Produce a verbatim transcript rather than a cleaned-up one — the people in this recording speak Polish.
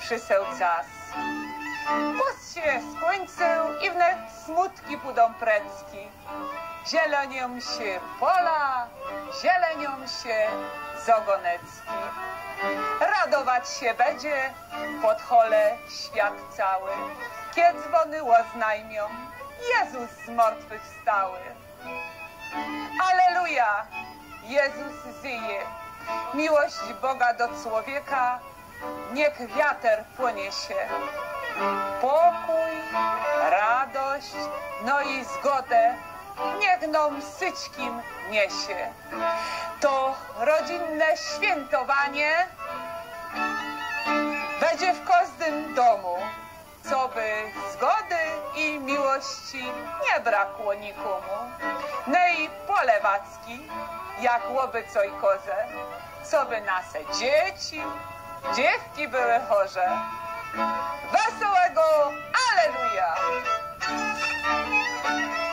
przyseł czas. Post się skończył i wnet smutki budą precki. Zielenią się pola, zielenią się zogonecki. Radować się będzie pod chole świat cały, kiedy dzwony oznajmią, Jezus z martwych stały. Alleluja! Jezus żyje. Miłość Boga do człowieka niech wiater poniesie. Pokój, radość, no i zgodę niech nam wszystkim niesie. To rodzinne świętowanie będzie w każdym domu, co by zgody i miłości nie brakło nikomu. No i polewacki, jak łoby coj koze, co by nasze dzieci, dziewki były chorze. Wesołego Alleluja!